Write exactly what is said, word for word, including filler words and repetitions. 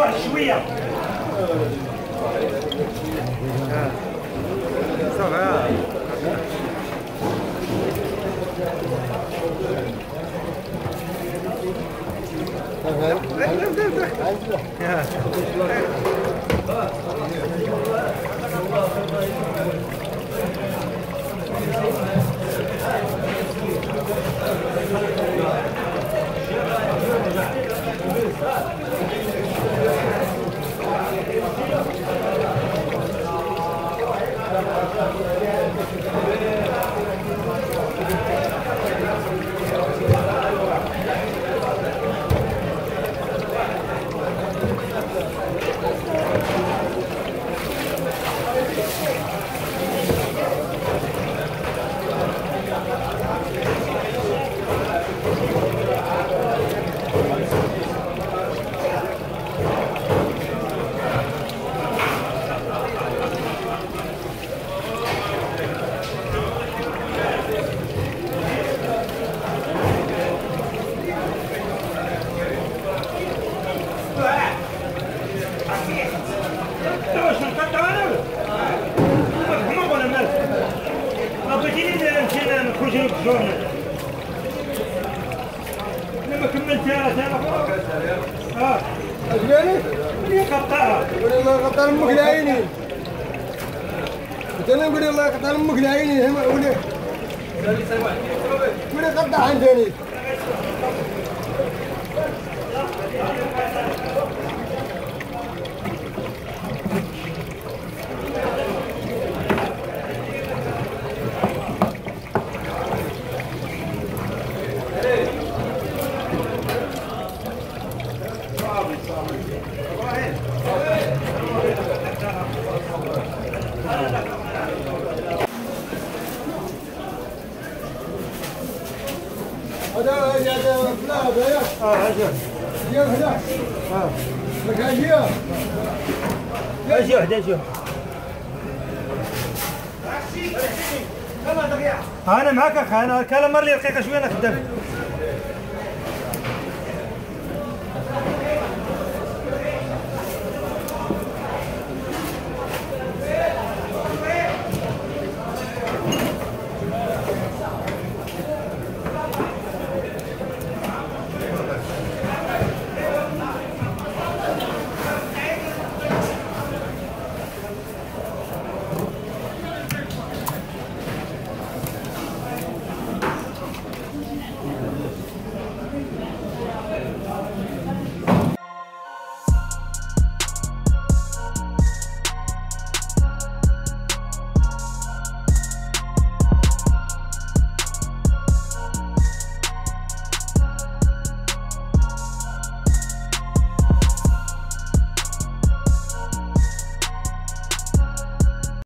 واحد شويه. صافي. لما كملتها اه اجلاني اللي قطعها قولي الله يقطع امك العيني قلت له قولي الله يقطع امك العيني قولي قولي قطع عندني هذا هذا فلا هذا اه هذا جا هذا اه لك هذا اجي هذا اجي انا معك اخي انا كلام مر لي دقيقه شويه انا خدام